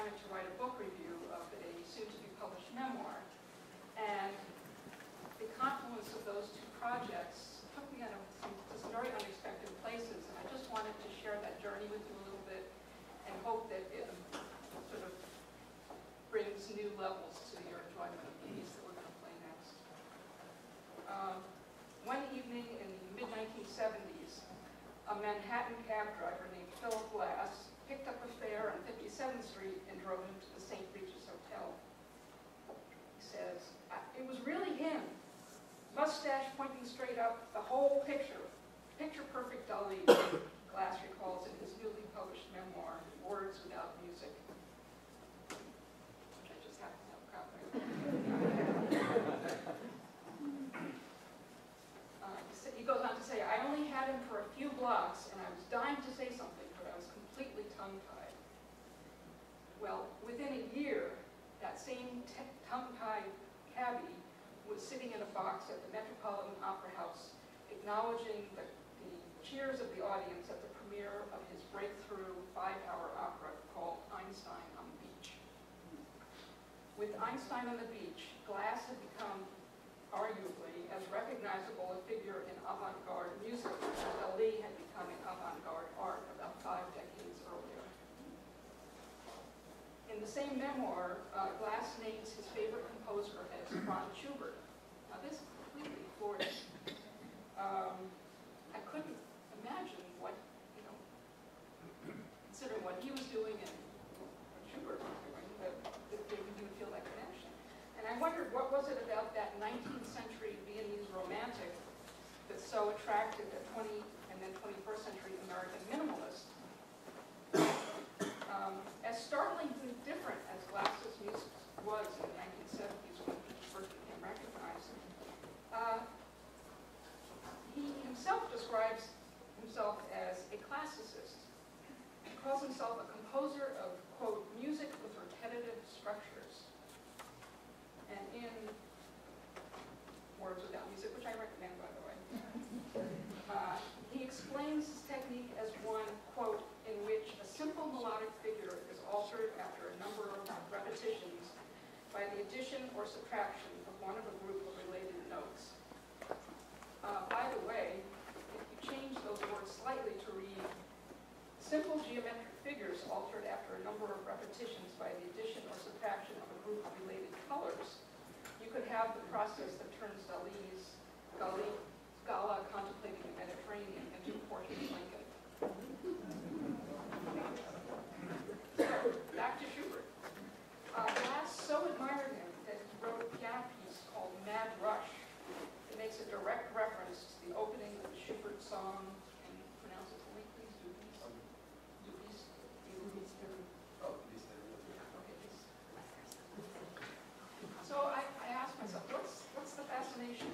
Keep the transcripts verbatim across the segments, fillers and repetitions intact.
wanted to write a book review of a soon-to-be-published memoir. And the confluence of those two projects took me on a, some, to some very unexpected places. And I just wanted to share that journey with you a little bit and hope that it sort of brings new levels to your enjoyment of the piece that we're going to play next. Um, one evening in the mid nineteen seventies, a Manhattan cab driver named Philip Glass picked up a fare on fifty-seventh street and drove him to the Saint Regis Hotel. He says, it was really him. Mustache pointing straight up, the whole picture. Picture-perfect Dali, Glass recalls in his newly published memoir, Words Without Music, which I just happen to have a copy of. uh, he goes on to say, I only had him for a few blocks, and I was dying to say something, but I was completely tongue-tied. Well, within a year, that same tongue-tied cabbie was sitting in a box at the Metropolitan Opera House, acknowledging the, the cheers of the audience at the premiere of his breakthrough five-hour opera called Einstein on the Beach. With Einstein on the Beach, Glass had become, arguably, as recognizable a figure in avant-garde music as Dali had become in avant-garde art about five decades earlier. In the same memoir, uh, Glass names his favorite composer as Franz Schubert. Now this completely floored me. Um, I couldn't imagine what, you know, considering what he was doing and what Schubert was doing, that, that they would even feel that connection. And I wondered, what was it about that nineteenth century Viennese romantic that so attracted a twenty and then twenty-first century American minimalist? Um, as startlingly different as Glass's music was in the nineteen seventies when he first became recognized, uh, he himself describes himself as a classicist. He calls himself a composer of, quote, music with repetitive structures. And in Words Without Music, which I recommend, by the way, uh, he explains his technique as one, quote, in which a simple melodic figure is altered after a number of repetitions by the addition or subtraction of one of a group of related notes. Uh, by the way, if you change those words slightly to read simple geometric figures altered after a number of repetitions by the addition or subtraction of a group of related colors, you could have the process that turns Dali's Gali, Scala contemplating the Mediterranean into Portia's Lincoln. So, back to Schubert. Uh, Glass so admired him that he wrote a piano piece called Mad Rush. It makes a direct reference to the opening of the Schubert song. Can you pronounce it for me, please? Du bist, du bist, oh, okay, please. So I, I asked myself, what's, what's the fascination?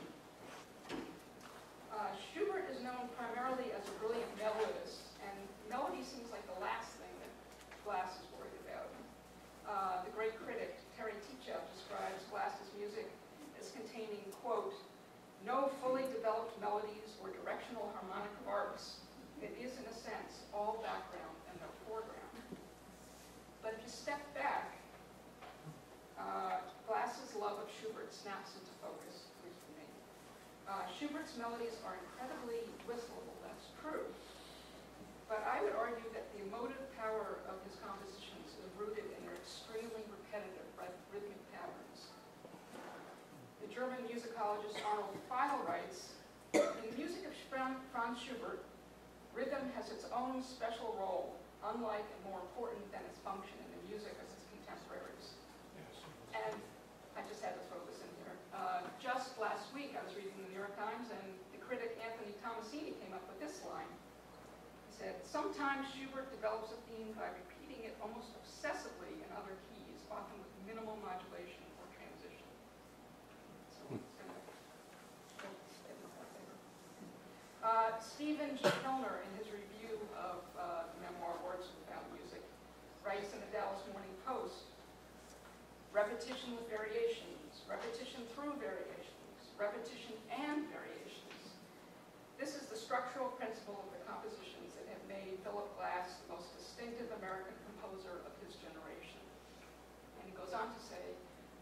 Uh, Schubert is known primarily as a brilliant melodist, and melody seems like the last thing that Glass is worried about. Uh, the great critic, Terry Teachout, describes Glass's music as containing, quote, no fully developed melodies or directional harmonic arcs. It is, in a sense, all background and no foreground. But if you step back, uh, Glass's love of Schubert snaps into focus, at least for me. Uh, Schubert's melodies are incredibly whistleable, that's true. But I would argue that the emotive power of his compositions is rooted in their extremely repetitive rhythmic patterns. The German musicologist Arnold Feil writes, in the music of Franz Schubert, rhythm has its own special role, unlike and more important than its function in the music of his contemporaries. And I just had to throw this in here. Uh, just last week, I was reading the New York Times, and the critic Anthony Tomasini came up with this line. He said, sometimes Schubert develops a theme by repeating it almost obsessively in other keys, often with minimal modulation or transition. So it's gonna, uh, Stephen G. Kilner, in his review of uh, the memoir Words Without Music, writes in the Dallas Morning Post, repetition with variations, repetition through variations, repetition and variations. This is the structural principle of the compositions that have made Philip Glass the most distinctive American composer of his generation.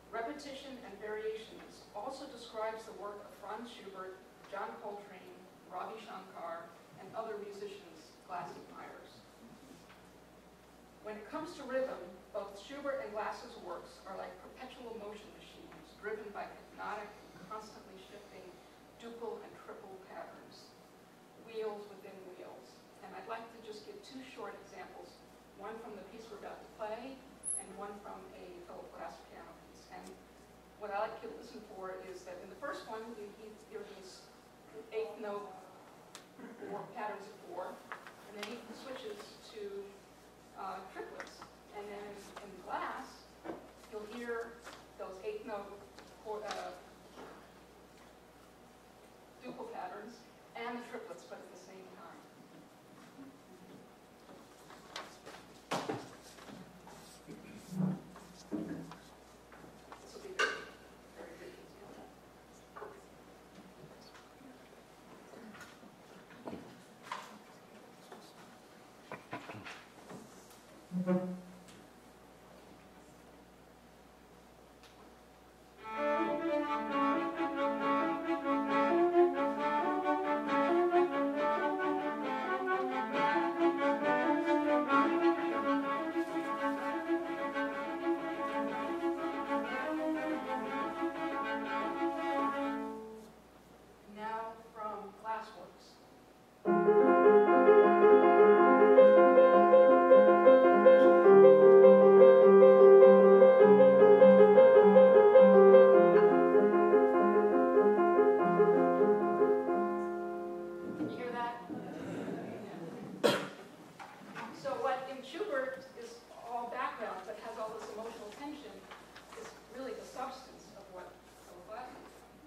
Repetition and variations also describes the work of Franz Schubert, John Coltrane, Ravi Shankar, and other musicians Glass admires. When it comes to rhythm, both Schubert and Glass's works are like perpetual motion machines driven by hypnotic, constantly shifting duple and triple patterns, wheels within wheels. And I'd like to just give two short examples, one from the piece we're about to play and one from a Philip Glass piano piece. And what I like to listen for is that in the first one, you hear these eighth note four patterns of four, and then he switches to uh, triplets. And then in Glass, you'll hear those eighth note four, uh, duple patterns and the triplets, but at the same time. This will be very, very good. Now from Glassworks. Can you hear that? Yeah. So what in Schubert is all background but has all this emotional tension is really the substance of what Philip Glass is.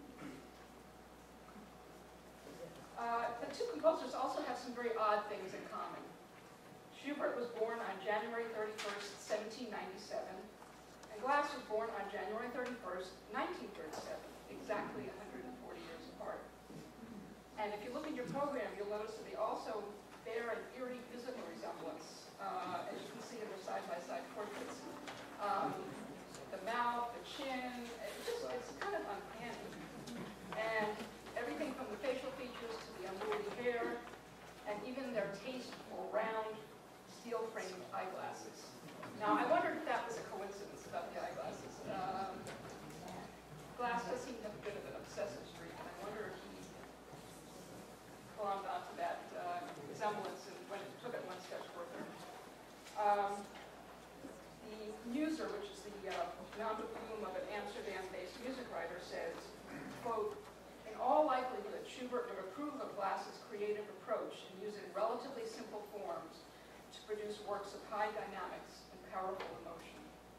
Uh, the two composers also have some very odd things in common. Schubert was born on January thirty-first, seventeen ninety-seven, and Glass was born on January thirty-first, nineteen thirty-seven, exactly one hundred forty years apart. And if you look at your program, you'll notice that they also bear an eerie physical resemblance, uh, as you can see in their side-by-side portraits. Um, the mouth, the chin, it's just, it's kind of uncanny. And everything from the facial features to the unruly hair, and even their taste for round, steel-framed eyeglasses. Now, I wondered if that was a coincidence about the eyeglasses. Um, Glass does seem to have a bit of an obsessive streak, and I wonder if he glommed onto that uh, resemblance and went, took it one step further. Um, the Muser, which is the uh, nom de plume of an Amsterdam-based music writer, says, quote, "In all likelihood, Schubert would approve of Glass's creative approach in using relatively simple forms to produce works of high dynamics and powerful emotion."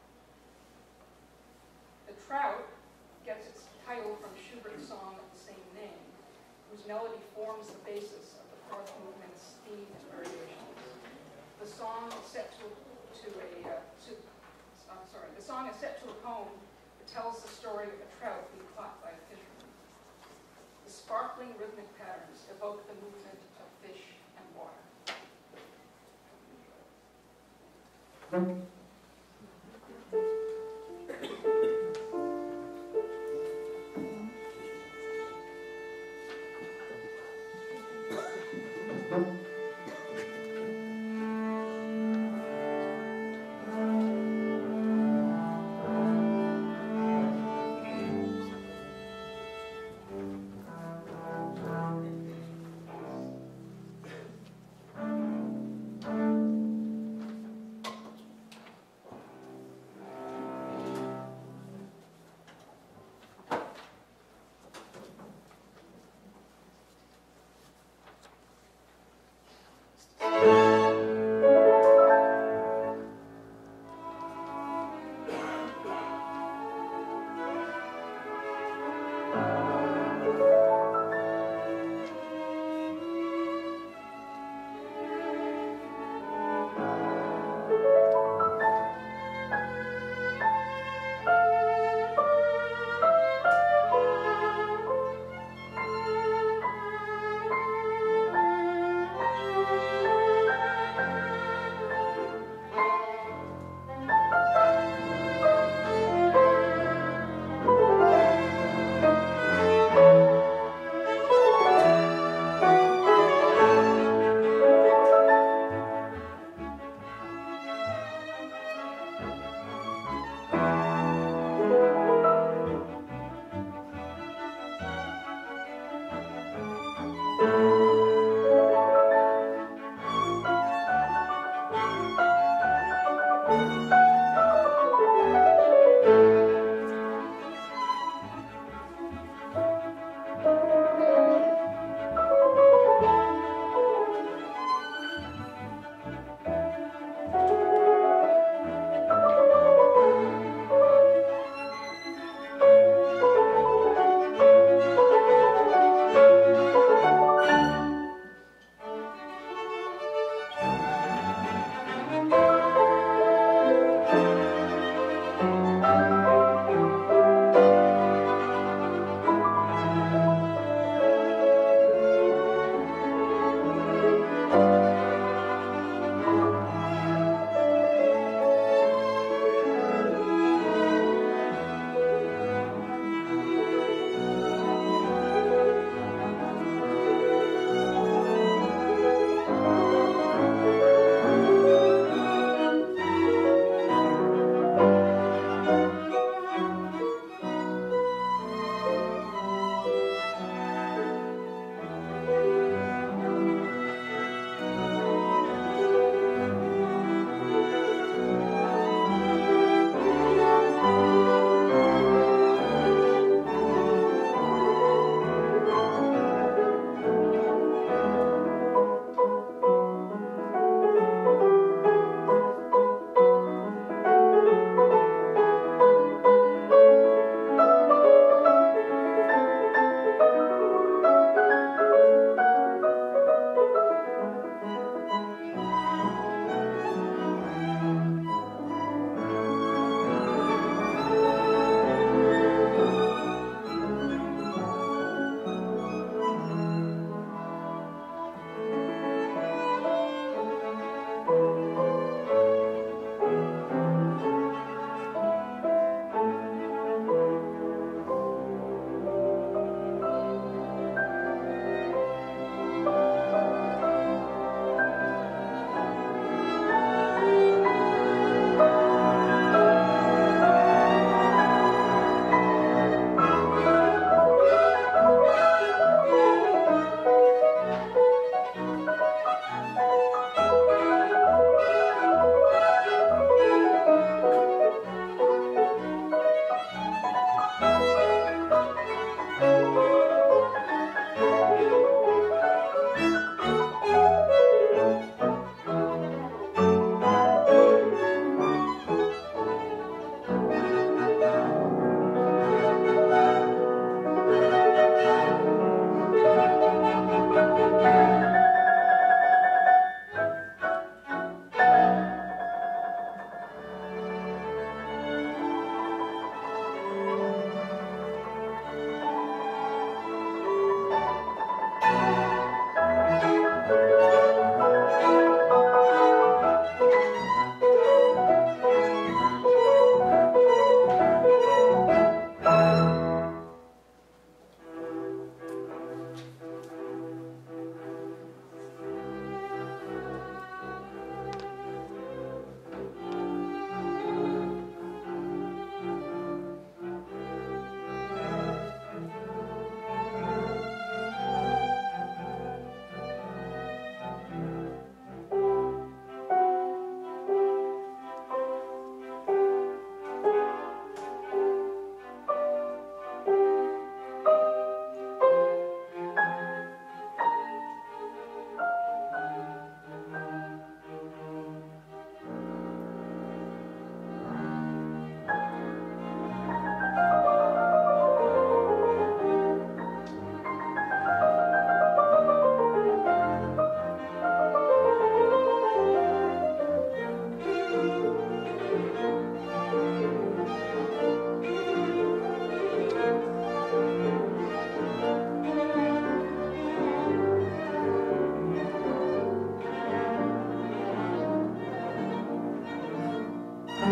The Trout gets its title from Schubert's song of the same name, whose melody forms the basis of the fourth movement's theme and variations. The song is set to, to a, uh, to, I'm sorry, the song is set to a poem that tells the story of a trout being caught by a fisherman. The sparkling rhythmic patterns evoke the movement of fish and water.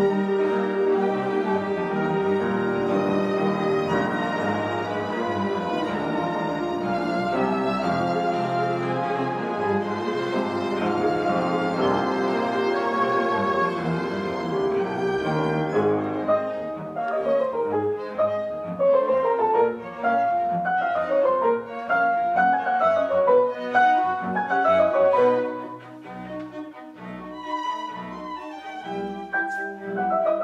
Thank you.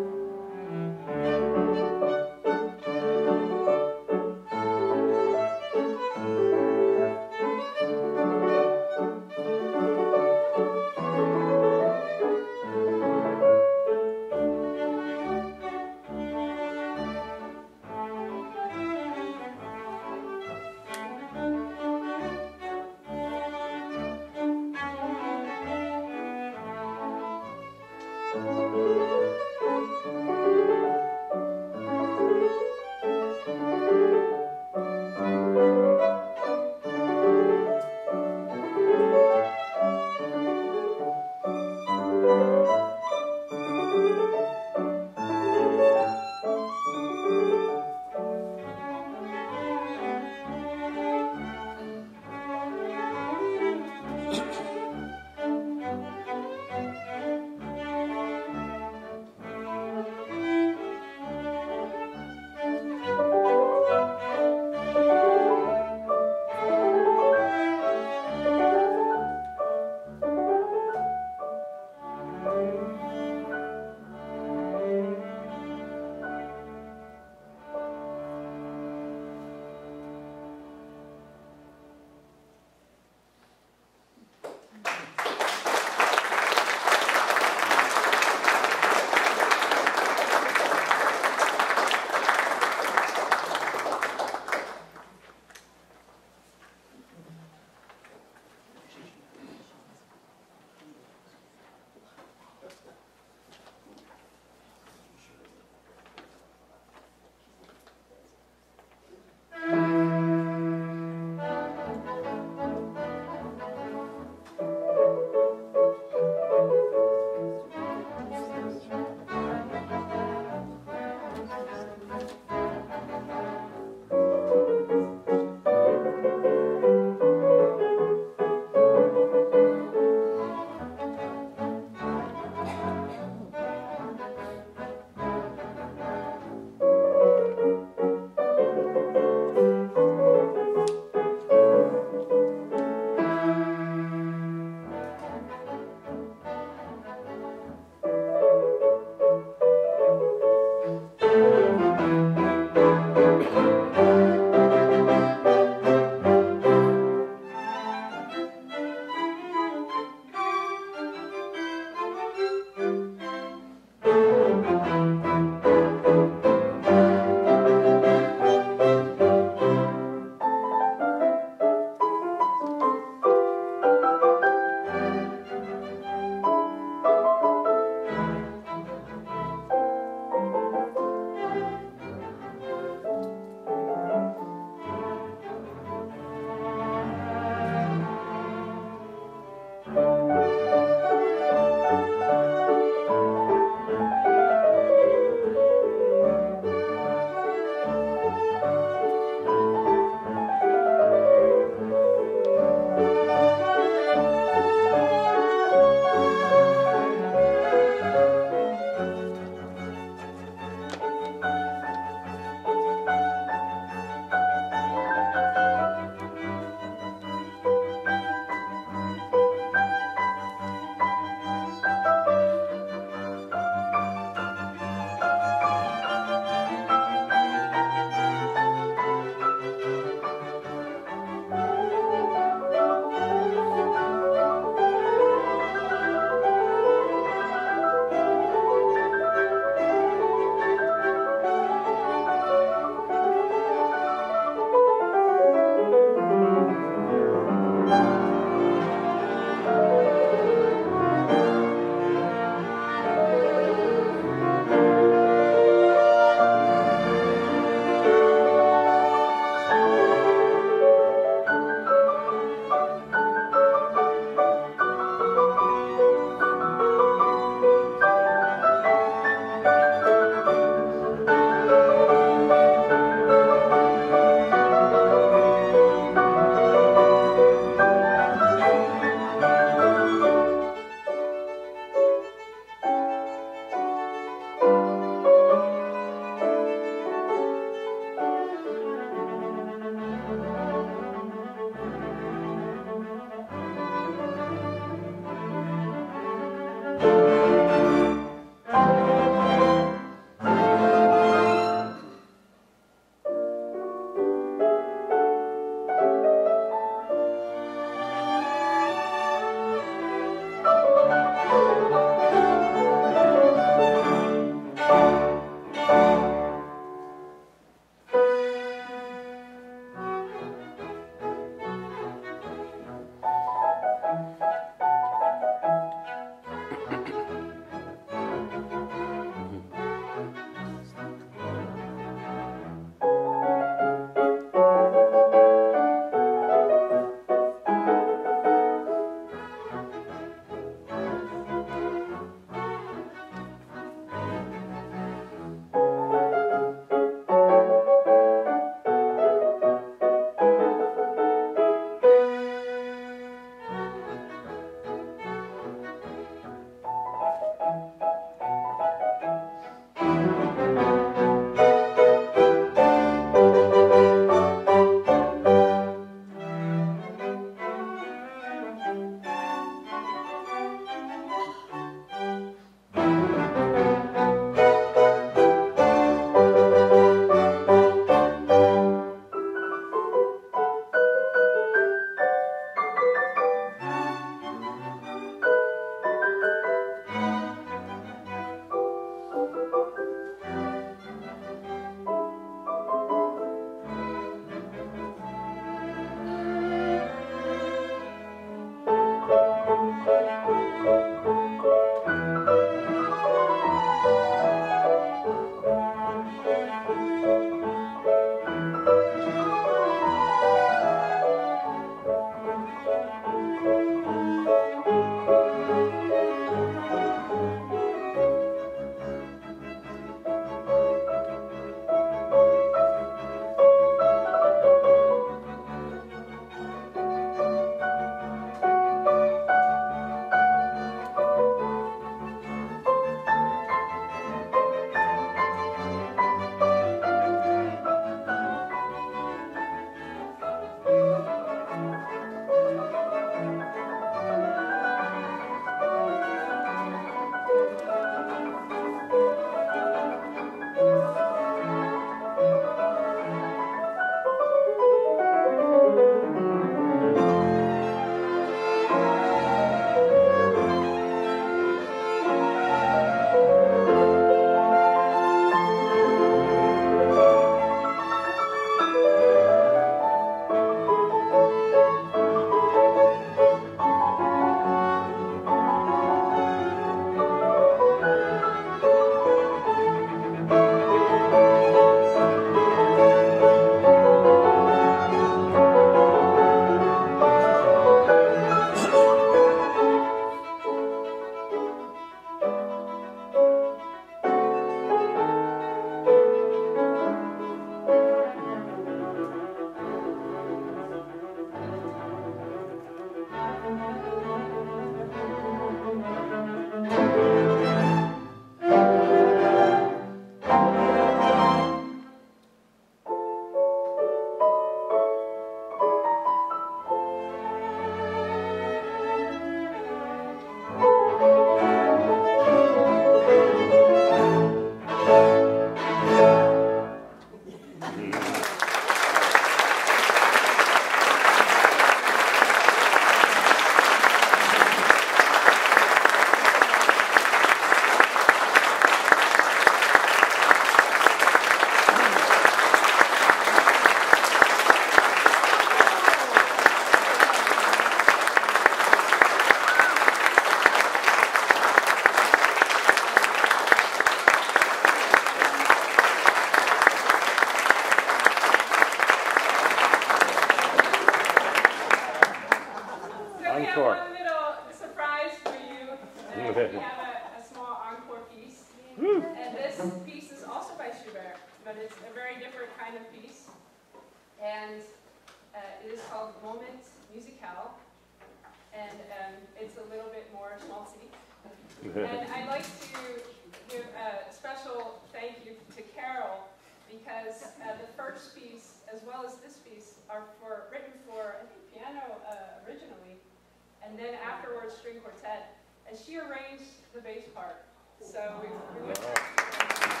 We have a, a small encore piece, Woo. And this piece is also by Schubert, but it's a very different kind of piece, and uh, it is called Moment Musical, and um, it's a little bit more schmaltzy. And I'd like to give a special thank you to Carol, because uh, the first piece, as well as this piece, are for written for, I think, piano uh, originally, and then afterwards string quartet. And she arranged the bass part. So we, we